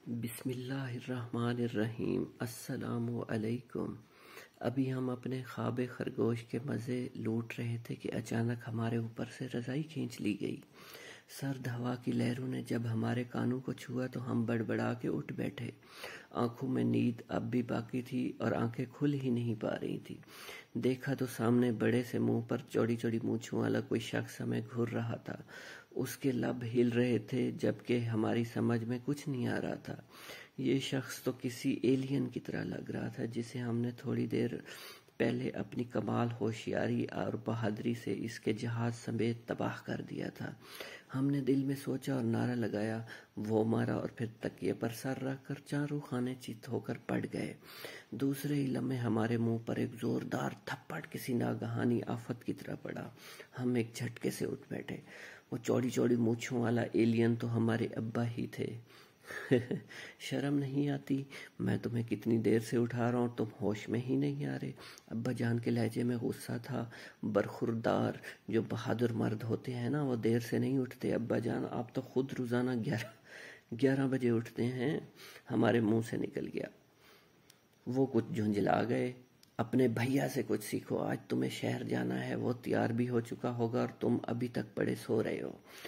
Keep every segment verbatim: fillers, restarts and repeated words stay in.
بسم اللہ الرحمن الرحیم۔ السلام علیکم۔ ابھی ہم اپنے خواب خرگوش کے مزے لوٹ رہے تھے کہ اچانک ہمارے اوپر سے رضائی کھینچ لی گئی۔ سرد ہوا کی لہروں نے جب ہمارے کانوں کو چھوا تو ہم بڑبڑا کے اٹھ بیٹھے۔ آنکھوں میں نیند اب بھی باقی تھی اور آنکھیں کھل ہی نہیں پا رہی تھی۔ دیکھا تو سامنے بڑے سے منہ پر چوڑی چوڑی مونچھوں والا کوئی شخص ہمیں گھور رہا تھا۔ اس کے لب ہل رہے تھے جبکہ ہماری سمجھ میں کچھ نہیں آ رہا تھا۔ یہ شخص تو کسی ایلین کی طرح لگ رہا تھا جسے ہم نے تھوڑی دیر پہلے اپنی کمال ہوشیاری اور بہادری سے اس کے جہاز سمیت تباہ کر دیا تھا۔ ہم نے دل میں سوچا اور نعرہ لگایا، وہ مارا اور پھر تکیے پر سر رکھ کر چاروں خانے چت ہو کر پڑ گئے۔ دوسرے ہی لمحے ہمارے منہ پر ایک زوردار تھپڑ کسی ناگہانی آفت کی طرح پڑا۔ ہم ایک جھٹکے سے اٹھ بیٹھے۔ وہ چوڑی چوڑی مونچھوں والا ایلین تو ہمارے ابا ہی تھے۔ شرم نہیں آتی؟ میں تمہیں کتنی دیر سے اٹھا رہا ہوں، تم ہوش میں ہی نہیں آ رہے۔ ابا جان کے لہجے میں غصہ تھا۔ برخوردار جو بہادر مرد ہوتے ہیں نا، وہ دیر سے نہیں اٹھتے۔ ابا جان، آپ تو خود روزانہ گیارہ گیارہ بجے اٹھتے ہیں۔ ہمارے منہ سے نکل گیا۔ وہ کچھ جھنجھلا گئے۔ اپنے بھیا سے کچھ سیکھو، آج تمہیں شہر جانا ہے، وہ تیار بھی ہو چکا ہوگا اور تم ابھی تک پڑے سو رہے ہو۔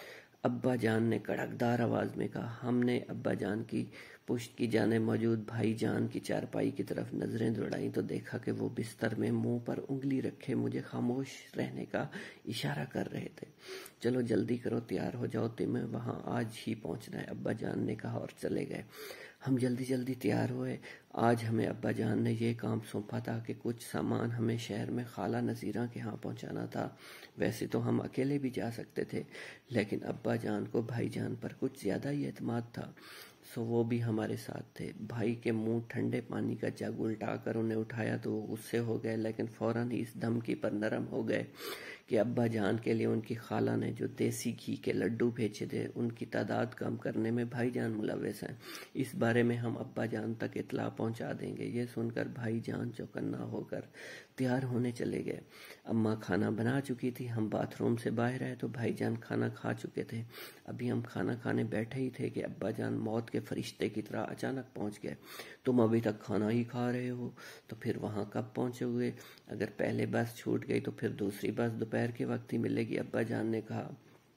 ابا جان نے کڑکدار آواز میں کہا۔ ہم نے ابا جان کی پشت کی جانب موجود بھائی جان کی چارپائی کی طرف نظریں دوڑائیں تو دیکھا کہ وہ بستر میں منہ پر انگلی رکھے مجھے خاموش رہنے کا اشارہ کر رہے تھے۔ چلو جلدی کرو، تیار ہو جاؤ، تمہیں وہاں آج ہی پہنچنا ہے، ابا جان نے کہا اور چلے گئے۔ ہم جلدی جلدی تیار ہوئے۔ آج ہمیں ابا جان نے یہ کام سونپا تھا کہ کچھ سامان ہمیں شہر میں خالہ نذیرہ کے ہاں پہنچانا تھا۔ ویسے تو ہم اکیلے بھی جا سکتے تھے، لیکن ابا جان کو بھائی جان پر کچھ زیادہ ہی اعتماد تھا، سو وہ بھی ہمارے ساتھ تھے۔ بھائی کے منہ ٹھنڈے پانی کا جگ الٹا کر انہیں اٹھایا تو وہ غصے ہو گئے، لیکن فوراً ہی اس دھمکی پر نرم ہو گئے کہ ابا جان کے لیے ان کی خالہ نے جو دیسی گھی کے لڈو بھیجے تھے ان کی تعداد کم کرنے میں بھائی جان ملوث ہیں۔ اس بارے میں ہم ابا جان تک اطلاع پہنچا دیں گے۔ یہ سن کر بھائی جان چوکنا ہو کر تیار ہونے چلے گئے۔ اماں کھانا بنا چکی تھی۔ ہم باتھ روم سے باہر آئے تو بھائی جان کھانا کھا چکے تھے۔ ابھی ہم کھانا کھانے بیٹھے ہی تھے کہ ابا جان موت کے فرشتے کی طرح اچانک پہنچ گئے۔ تم ابھی تک کھانا ہی کھا رہے ہو؟ تو پھر وہاں کب پہنچے ہوئے؟ اگر پہلے بس چھوٹ گئی تو پھر دوسری بس دوپہر کے وقت ہی ملے گی، ابا جان نے کہا۔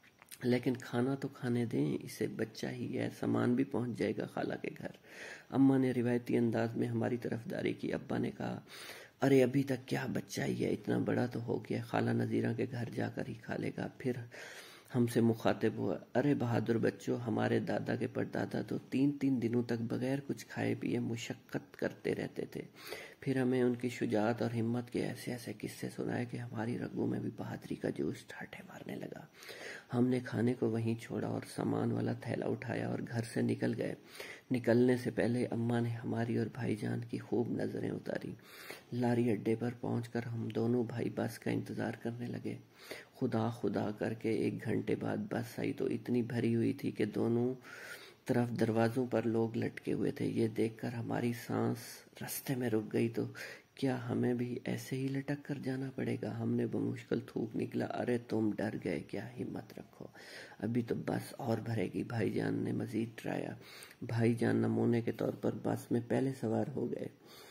لیکن کھانا تو کھانے دیں، اسے بچہ ہی ہے، سامان بھی پہنچ جائے گا خالہ کے گھر۔ اماں نے روایتی انداز میں ہماری طرفداری کی۔ ابا نے کہا، ارے ابھی تک کیا بچہ ہی ہے، اتنا بڑا تو ہو گیا، خالہ نذیرہ کے گھر جا کر ہی کھا لے گا۔ پھر ہم سے مخاطب ہوا، ارے بہادر بچوں، ہمارے دادا کے پردادا تو تین تین دنوں تک بغیر کچھ کھائے پیے مشقت کرتے رہتے تھے۔ پھر ہمیں ان کی شجاعت اور ہمت کے ایسے ایسے قصے سنائے کہ ہماری رگوں میں بھی بہادری کا جوش ٹھاٹھے مارنے لگا۔ ہم نے کھانے کو وہیں چھوڑا اور سامان والا تھیلا اٹھایا اور گھر سے نکل گئے۔ نکلنے سے پہلے اماں نے ہماری اور بھائی جان کی خوب نظریں اتاری۔ لاری اڈے پر پہنچ کر ہم دونوں بھائی بس کا انتظار کرنے لگے۔ خدا خدا کر کے ایک گھنٹے بعد بس آئی تو اتنی بھری ہوئی تھی کہ دونوں طرف دروازوں پر لوگ لٹکے ہوئے تھے۔ یہ دیکھ کر ہماری سانس رستے میں رک گئی۔ تو کیا ہمیں بھی ایسے ہی لٹک کر جانا پڑے گا؟ ہم نے بمشکل تھوک نکلا، ارے تم ڈر گئے کیا، ہمت رکھو، ابھی تو بس اور بھرے گی، بھائی جان نے مزید ڈرایا۔ بھائی جان نمونے کے طور پر بس میں پہلے سوار ہو گئے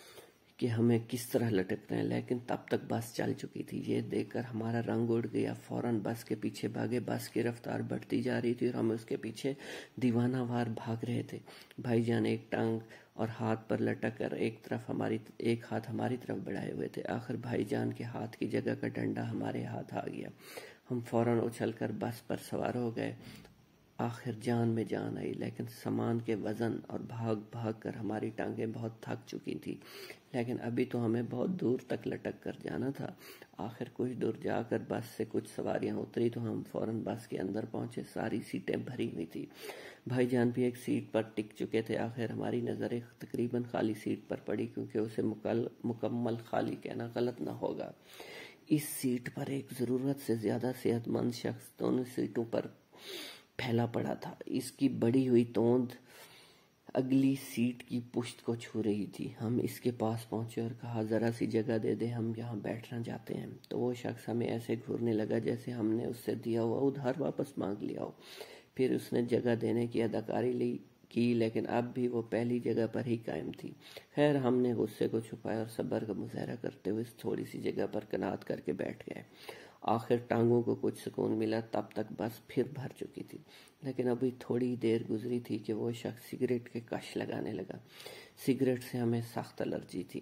کہ ہمیں کس طرح لٹکنا ہے، لیکن تب تک بس چل چکی تھی۔ یہ دیکھ کر ہمارا رنگ اڑ گیا، فوراً بس کے پیچھے بھاگے۔ بس کی رفتار بڑھتی جا رہی تھی اور ہم اس کے پیچھے دیوانہ وار بھاگ رہے تھے۔ بھائی جان ایک ٹانگ اور ہاتھ پر لٹک کر ایک طرف ہماری ایک ہاتھ ہماری طرف بڑھائے ہوئے تھے۔ آخر بھائی جان کے ہاتھ کی جگہ کا ڈنڈا ہمارے ہاتھ آ گیا۔ ہم فوراً اچھل کر بس پر سوار ہو گئے۔ آخر جان میں جان آئی، لیکن سامان کے وزن اور بھاگ بھاگ کر ہماری ٹانگیں بہت تھک چکی تھیں، لیکن ابھی تو ہمیں بہت دور تک لٹک کر جانا تھا۔ آخر کچھ دور جا کر بس سے کچھ سواریاں اتری تو ہم فوراً بس کے اندر پہنچے۔ ساری سیٹیں بھری ہوئی تھی، بھائی جان بھی ایک سیٹ پر ٹک چکے تھے۔ آخر ہماری نظر ایک تقریباً خالی سیٹ پر پڑی، کیونکہ اسے مکمل خالی کہنا غلط نہ ہوگا۔ اس سیٹ پر ایک ضرورت سے زیادہ صحت مند شخص دونوں سیٹوں پر پھیلا پڑا تھا۔ اس کی بڑی ہوئی توند اگلی سیٹ کی پشت کو چھو رہی تھی۔ ہم اس کے پاس پہنچے اور کہا، ذرا سی جگہ دے دے، ہم یہاں بیٹھنا چاہتے ہیں۔ تو وہ شخص ہمیں ایسے گھورنے لگا جیسے ہم نے اس سے دیا ہوا ادھار واپس مانگ لیا ہو۔ پھر اس نے جگہ دینے کی اداکاری لی کی لیکن اب بھی وہ پہلی جگہ پر ہی قائم تھی۔ خیر ہم نے غصے کو چھپایا اور صبر کا مظاہرہ کرتے ہوئے اس تھوڑی سی جگہ پر کنات کر کے بیٹھ گئے۔ آخر ٹانگوں کو کچھ سکون ملا، تب تک بس پھر بھر چکی تھی، لیکن ابھی تھوڑی دیر گزری تھی کہ وہ شخص سگریٹ کے کش لگانے لگا۔ سگریٹ سے ہمیں سخت الرجی تھی۔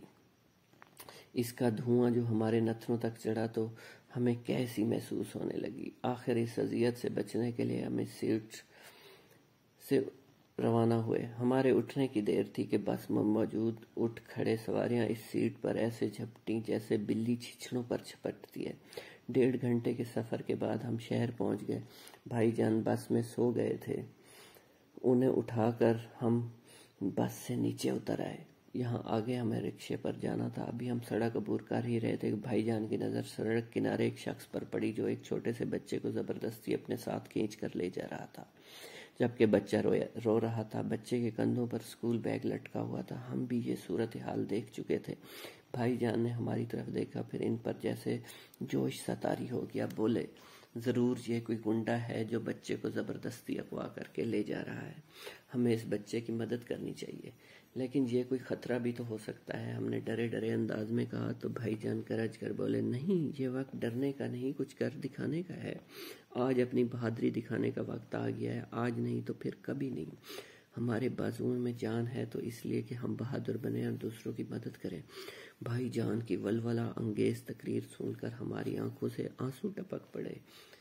اس کا دھواں جو ہمارے نتنوں تک چڑھا تو ہمیں کیسی محسوس ہونے لگی۔ آخر اس اذیت سے بچنے کے لیے ہمیں سیٹ سے روانہ ہوئے۔ ہمارے اٹھنے کی دیر تھی کہ بس میں موجود اٹھ کھڑے سواریاں اس سیٹ پر ایسے جھپٹیں جیسے بلی چھچڑوں پر چھپٹتی ہے۔ ڈیڑھ گھنٹے کے سفر کے بعد ہم شہر پہنچ گئے۔ بھائی جان بس میں سو گئے تھے، انہیں اٹھا کر ہم بس سے نیچے اتر آئے۔ یہاں آگے ہمیں رکشے پر جانا تھا۔ ابھی ہم سڑک عبور کر ہی رہے تھے کہ بھائی جان کی نظر سڑک کنارے ایک شخص پر پڑی جو ایک چھوٹے سے بچے کو زبردستی اپنے ساتھ کھینچ کر لے جا رہا تھا، جبکہ بچہ رویا رو رہا تھا۔ بچے کے کندھوں پر اسکول بیگ لٹکا ہوا تھا۔ ہم بھی یہ صورتحال دیکھ چکے تھے۔ بھائی جان نے ہماری طرف دیکھا، پھر ان پر جیسے جوش سا طاری ہو گیا۔ بولے، ضرور یہ کوئی گنڈا ہے جو بچے کو زبردستی اغوا کر کے لے جا رہا ہے۔ ہمیں اس بچے کی مدد کرنی چاہیے، لیکن یہ کوئی خطرہ بھی تو ہو سکتا ہے، ہم نے ڈرے ڈرے انداز میں کہا۔ تو بھائی جان گرج کر بولے، نہیں، یہ وقت ڈرنے کا نہیں، کچھ کر دکھانے کا ہے۔ آج اپنی بہادری دکھانے کا وقت آ گیا ہے، آج نہیں تو پھر کبھی نہیں۔ ہمارے بازوؤں میں جان ہے تو اس لیے کہ ہم بہادر بنیں اور دوسروں کی مدد کریں۔ بھائی جان کی ولولہ انگیز تقریر سن کر ہماری آنکھوں سے آنسو ٹپک پڑے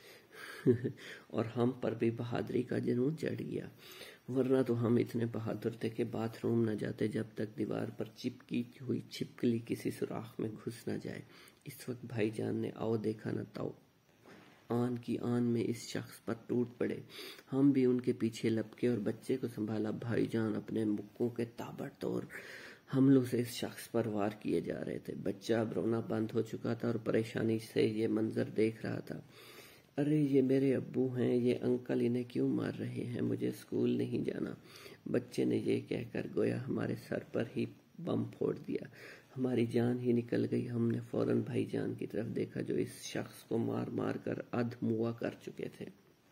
اور ہم پر بھی بہادری کا جنون چڑھ گیا، ورنہ تو ہم اتنے بہادر تھے کہ باتھ روم نہ جاتے جب تک دیوار پر چپکی ہوئی چھپکلی کسی سوراخ میں گھس نہ جائے۔ اس وقت بھائی جان نے آؤ دیکھا نہ تاؤ آن کی آن میں اس شخص پر ٹوٹ پڑے۔ ہم بھی ان کے پیچھے لپکے اور بچے کو سنبھالا۔ بھائی جان اپنے مکوں کے تابڑ توڑ حملوں سے اس شخص پر وار کیے جا رہے تھے۔ بچہ اب رونا بند ہو چکا تھا اور پریشانی سے یہ منظر دیکھ رہا تھا۔ ارے یہ میرے ابو ہیں، یہ انکل انہیں کیوں مار رہے ہیں، مجھے اسکول نہیں جانا۔ بچے نے یہ کہہ کر گویا ہمارے سر پر ہی بم پھوڑ دیا۔ ہماری جان ہی نکل گئی۔ ہم نے فوراً بھائی جان کی طرف دیکھا جو اس شخص کو مار مار کر ادھ موا کر چکے تھے۔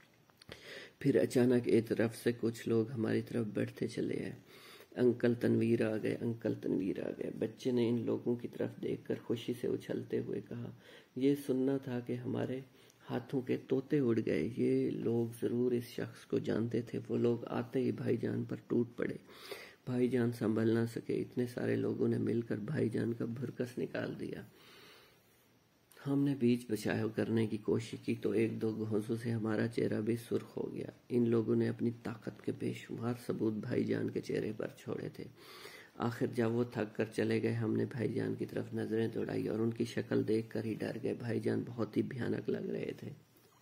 پھر اچانک ایک طرف سے کچھ لوگ ہماری طرف بڑھتے چلے آئے۔ انکل تنویر آ گئے، انکل تنویر آ گئے۔ بچے نے ان لوگوں کی طرف دیکھ کر خوشی سے اچھلتے ہوئے کہا، یہ سننا تھا کہ ہمارے ہاتھوں کے طوطے اڑ گئے۔ یہ لوگ ضرور اس شخص کو جانتے تھے۔ وہ لوگ آتے ہی بھائی جان پر ٹوٹ پڑے۔ بھائی جان سنبھل نہ سکے، اتنے سارے لوگوں نے مل کر بھائی جان کا بھرکس نکال دیا۔ ہم نے بیچ بچاؤ کرنے کی کوشش کی تو ایک دو گھونسوں سے ہمارا چہرہ بھی سرخ ہو گیا۔ ان لوگوں نے اپنی طاقت کے بے شمار ثبوت بھائی جان کے چہرے پر چھوڑے تھے۔ آخر جب وہ تھک کر چلے گئے، ہم نے بھائی جان کی طرف نظریں دوڑائی اور ان کی شکل دیکھ کر ہی ڈر گئے۔ بھائی جان بہت ہی بھیانک لگ رہے تھے۔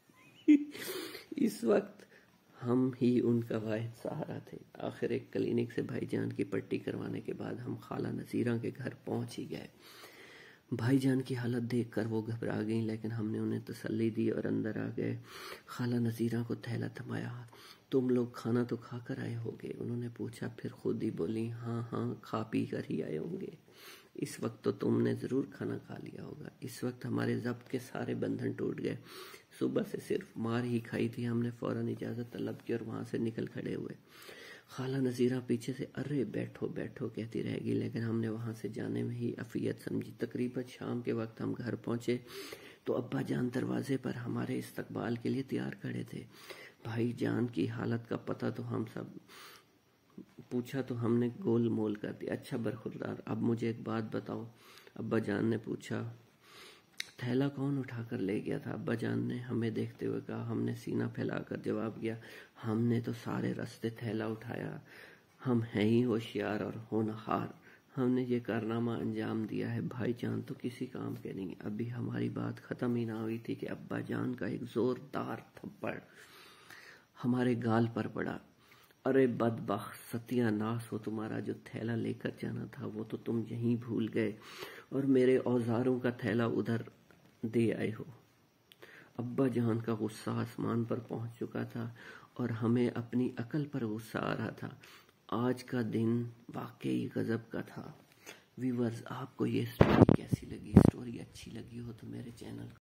اس وقت ہم ہی ان کا واحد سہارا تھے۔ آخر ایک کلینک سے بھائی جان کی پٹی کروانے کے بعد ہم خالہ نذیرہ کے گھر پہنچ ہی گئے۔ بھائی جان کی حالت دیکھ کر وہ گھبرا گئیں، لیکن ہم نے انہیں تسلی دی اور اندر آ گئے۔ خالہ نذیرہ کو تھیلا تھمایا۔ تم لوگ کھانا تو کھا کر آئے ہوگے؟ انہوں نے پوچھا، پھر خود ہی بولی، ہاں ہاں کھا پی کر ہی آئے ہوں گے۔ اس وقت تو تم نے ضرور کھانا کھا لیا ہوگا۔ اس وقت ہمارے ضبط کے سارے بندھن ٹوٹ گئے۔ صبح سے صرف مار ہی کھائی تھی۔ ہم نے فوراً اجازت طلب کی اور وہاں سے نکل کھڑے ہوئے۔ خالہ نذیرہ پیچھے سے ارے بیٹھو بیٹھو کہتی رہ گئی، لیکن ہم نے وہاں سے جانے میں ہی عافیت سمجھی۔ تقریباً شام کے وقت ہم گھر پہنچے تو ابا جان دروازے پر ہمارے استقبال کے لیے تیار کھڑے تھے۔ بھائی جان کی حالت کا پتہ تو ہم سب پوچھا تو ہم نے گول مول کر دیا۔ اچھا برخوردار، اب مجھے ایک بات بتاؤ، ابا جان نے پوچھا۔ تھیلا کون اٹھا کر لے گیا تھا؟ ابا جان نے ہمیں دیکھتے ہوئے کہا۔ ہم نے سینہ پھیلا کر جواب دیا، ہم نے تو سارے راستے تھیلا اٹھایا۔ ہم ہیں ہی ہوشیار اور ہونہار، ہم نے یہ کارنامہ انجام دیا ہے۔ بھائی جان تو کسی کام کے نہیں۔ ابھی ہماری بات ختم ہی نہ ہوئی تھی کہ ابا جان کا ایک زوردار تھپڑ ہمارے گال پر پڑا۔ ارے بدبخت، ستیہ ناس ہو تمہارا، جو تھیلا لے کر جانا تھا وہ تو تم یہیں بھول گئے اور میرے اوزاروں کا تھیلا ادھر دے آئے ہو۔ ابا جان کا غصہ آسمان پر پہنچ چکا تھا اور ہمیں اپنی عقل پر غصہ آ رہا تھا۔ آج کا دن واقعی غضب کا تھا۔ ویورز، آپ کو یہ سٹوری کیسی لگی؟ سٹوری اچھی لگی ہو تو میرے چینل